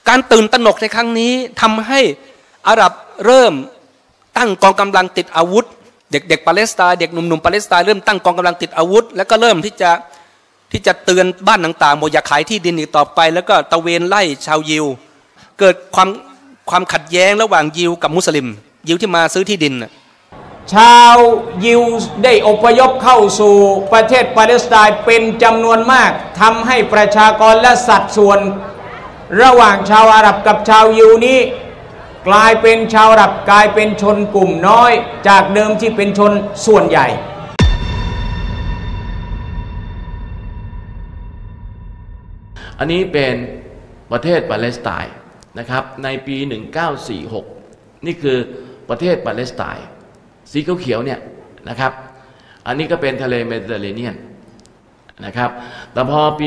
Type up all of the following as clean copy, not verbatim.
การตื่นตระหนกในครั้งนี้ทำให้อาหรับเริ่มตั้งกองกำลังติดอาวุธเด็กปาเลสไตน์เด็กหนุ่มๆปาเลสไตน์เริ่มตั้งกองกำลังติดอาวุธแล้วก็เริ่มที่จะเตือนบ้านต่างๆบอกอย่าขายที่ดินอีกต่อไปแล้วก็ตะเวนไล่ชาวยิวเกิดความขัดแย้งระหว่างยิวกับมุสลิมยิวที่มาซื้อที่ดินชาวยิวได้อพยพเข้าสู่ประเทศปาเลสไตน์เป็นจำนวนมากทำให้ประชากรและสัดส่วนระหว่างชาวอาหรับกับชาวยิวนี้กลายเป็นชาวอาหรับกลายเป็นชนกลุ่มน้อยจากเดิมที่เป็นชนส่วนใหญ่อันนี้เป็นประเทศปาเลสไตน์นะครับในปี 1946นี่คือประเทศปาเลสไตน์สีเขียวๆเนี่ยนะครับอันนี้ก็เป็นทะเลเมดิเตอร์เรเนียนนะครับแต่พอปี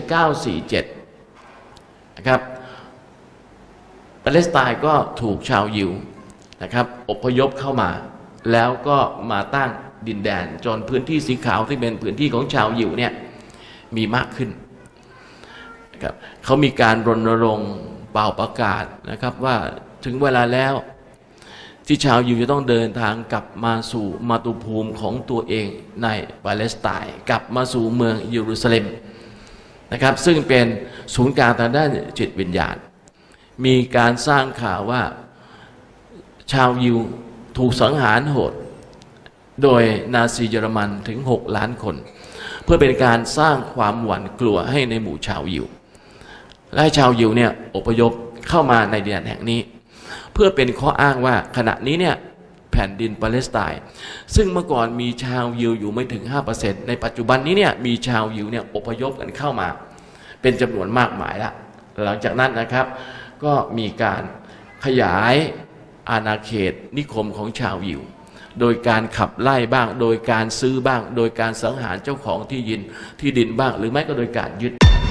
1947นะครับปาเลสไตน์ก็ถูกชาวยิวนะครับอพยพเข้ามาแล้วก็มาตั้งดินแดนจนพื้นที่สีขาวที่เป็นพื้นที่ของชาวยิวเนี่ยมีมากขึ้นนะครับเขามีการรณรงค์เป่าประกาศนะครับว่าถึงเวลาแล้วที่ชาวยิวจะต้องเดินทางกลับมาสู่มาตุภูมิของตัวเองในปาเลสไตน์กลับมาสู่เมืองเยรูซาเล็มนะครับซึ่งเป็นศูนย์กลางทางด้านจิตวิญญาณมีการสร้างข่าวว่าชาวยิวถูกสังหารโหดโดยนาซีเยอรมันถึง6 ล้านคนเพื่อเป็นการสร้างความหวาดกลัวให้ในหมู่ชาวยิวและชาวยิวเนี่ยอพยพเข้ามาในดินแดนแห่งนี้เพื่อเป็นข้ออ้างว่าขณะนี้เนี่ยแผ่นดินปาเลสไตน์ซึ่งเมื่อก่อนมีชาวยิวอยู่ไม่ถึง 5% ในปัจจุบันนี้เนี่ยมีชาวยิวเนี่ยอพยพกันเข้ามาเป็นจำนวนมากมายแล้วหลังจากนั้นนะครับก็มีการขยายอาณาเขตนิคมของชาวยิวโดยการขับไล่บ้างโดยการซื้อบ้างโดยการสังหารเจ้าของที่ดินบ้างหรือไม่ก็โดยการยึด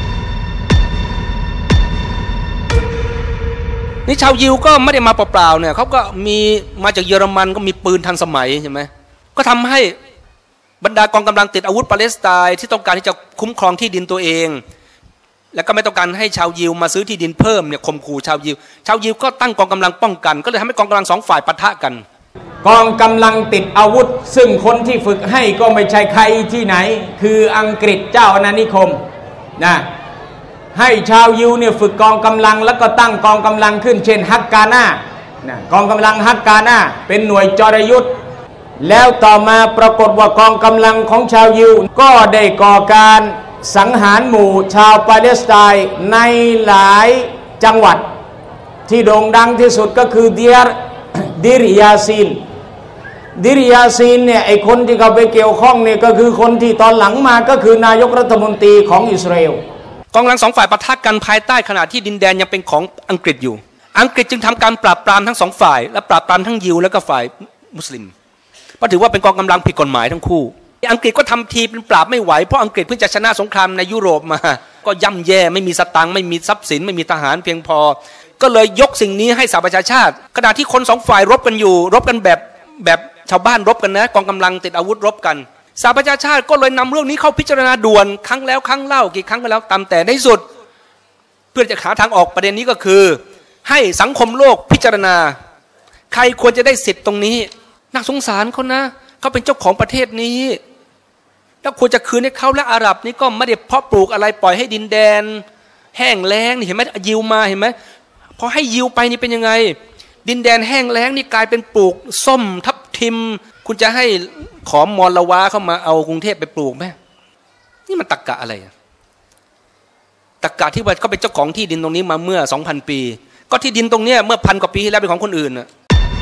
นี่ชาวยิวก็ไม่ได้มาเปล่าๆเนี่ยเขาก็มีมาจากเยอรมันก็มีปืนทันสมัยใช่ไหมก็ทำให้บรรดากองกำลังติดอาวุธปาเลสไตน์ที่ต้องการที่จะคุ้มครองที่ดินตัวเองแล้วก็ไม่ต้องการให้ชาวยิวมาซื้อที่ดินเพิ่มเนี่ยข่มขู่ชาวยิวก็ตั้งกองกำลังป้องกันก็เลยทำให้กองกำลัง2 ฝ่ายปะทะกันกองกำลังติดอาวุธซึ่งคนที่ฝึกให้ก็ไม่ใช่ใครที่ไหนคืออังกฤษเจ้าอาณานิคมนะให้ชาวยิวเนี่ยฝึกกองกำลังแล้วก็ตั้งกองกำลังขึ้นเช่นฮักกาน่านะกองกำลังฮักกาน่าเป็นหน่วยจรยุทธ์แล้วต่อมาปรากฏว่ากองกำลังของชาวยิวก็ได้ก่อการสังหารหมู่ชาวปาเลสไตน์ในหลายจังหวัดที่โด่งดังที่สุดก็คือดิรยาซีนเนี่ยไอคนที่เขาไปเกี่ยวข้องเนี่ยก็คือคนที่ตอนหลังมาก็คือนายกรัฐมนตรีของอิสราเอลกองกำลัง2 ฝ่ายปะทะกันภายใต้ขณะที่ดินแดนยังเป็นของอังกฤษอยู่อังกฤษจึงทำการปราบปรามทั้ง2 ฝ่ายและปราบปรามทั้งยิวและก็ฝ่ายมุสลิมเพราะถือว่าเป็นกองกำลังผิดกฎหมายทั้งคู่อังกฤษก็ทำทีเป็นปราบไม่ไหวเพราะอังกฤษเพิ่งจะชนะสงครามในยุโรปมาก็ย่ำแย่ไม่มีสตางค์ไม่มีทรัพย์สินไม่มีทหารเพียงพอก็เลยยกสิ่งนี้ให้สหประชาชาติขณะที่คน2 ฝ่ายรบกันอยู่รบกันแบบชาวบ้านรบกันนะกองกำลังติดอาวุธรบกันสหประชาชาติก็เลยนำเรื่องนี้เข้าพิจารณาด่วนครั้งแล้วครั้งเล่ากี่ครั้งก็แล้วตามแต่ในที่สุดเพื่อจะหาทางออกประเด็นนี้ก็คือให้สังคมโลกพิจารณาใครควรจะได้สิทธิ์ตรงนี้น่าสงสารเขานะเขาเป็นเจ้าของประเทศนี้แล้วควรจะคืนให้เขาและอาหรับนี่ก็ไม่ได้เพาะปลูกอะไรปล่อยให้ดินแดนแห้งแล้งนี่เห็นไหมยิวมาเห็นไหมพอให้ยิวไปนี่เป็นยังไงดินแดนแห้งแล้งนี่กลายเป็นปลูกส้มทับทิมคุณจะให้ขอมอลวาเข้ามาเอากรุงเทพไปปลูกไหมนี่มันตรรกะอะไรตรรกะที่ว่าเขาเป็นเจ้าของที่ดินตรงนี้มาเมื่อ 2,000 ปีก็ที่ดินตรงนี้เมื่อ1,000 กว่าปีที่แล้วเป็นของคนอื่นนะ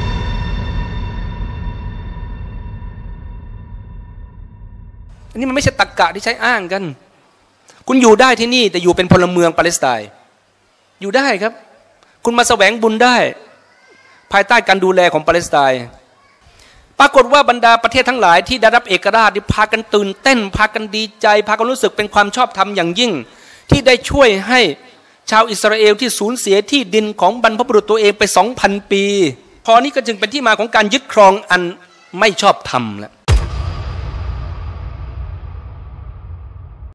อันนี้มันไม่ใช่ตรรกะที่ใช้อ้างกันคุณอยู่ได้ที่นี่แต่อยู่เป็นพลเมืองปาเลสไตน์อยู่ได้ครับคุณมาแสวงบุญได้ภายใต้การดูแลของปาเลสไตน์ปรากฏว่าบรรดาประเทศทั้งหลายที่ได้รับเอกราชพากันตื่นเต้นพากันดีใจพากันรู้สึกเป็นความชอบธรรมอย่างยิ่งที่ได้ช่วยให้ชาวอิสราเอลที่สูญเสียที่ดินของบรรพบุรุษตัวเองไป 2,000 ปีพอนี้ก็จึงเป็นที่มาของการยึดครองอันไม่ชอบธรรมแล้ว